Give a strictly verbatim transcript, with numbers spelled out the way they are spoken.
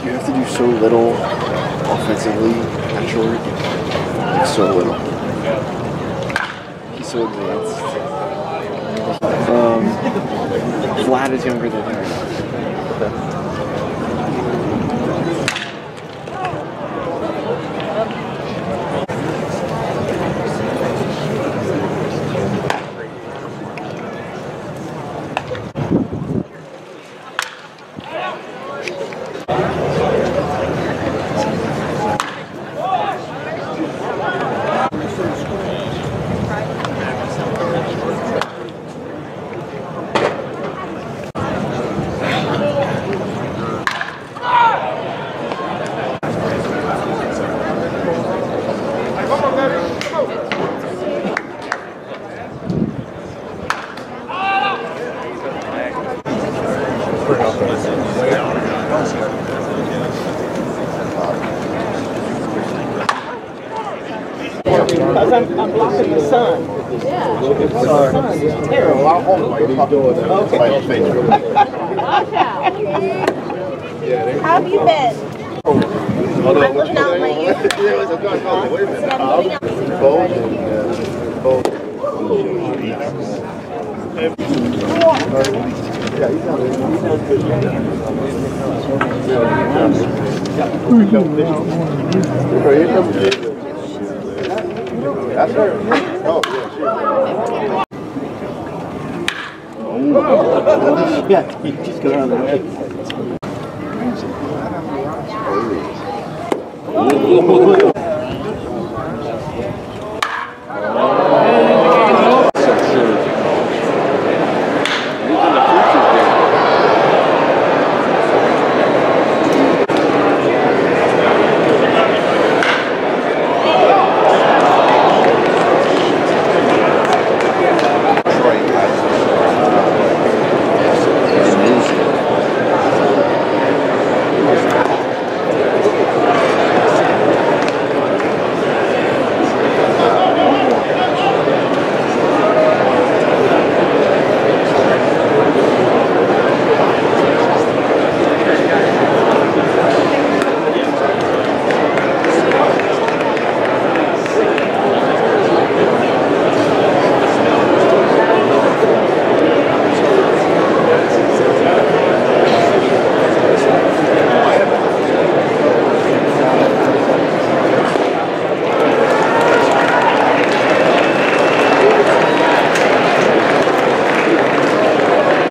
You have to do so little offensively at short. Like so little. He's so advanced. Um, Vlad is younger than him. Because I'm, I'm blocking the sun. Yeah. The sun is terrible. I'll hold it while you're doing that. Okay. Watch out. How have you been? Oh, no, I'm looking out my ears. Wait a minute. Both. Both. Yeah, he's not he's not good. That's her. Oh, yeah, she. Oh, yeah, just got on the head. Oh.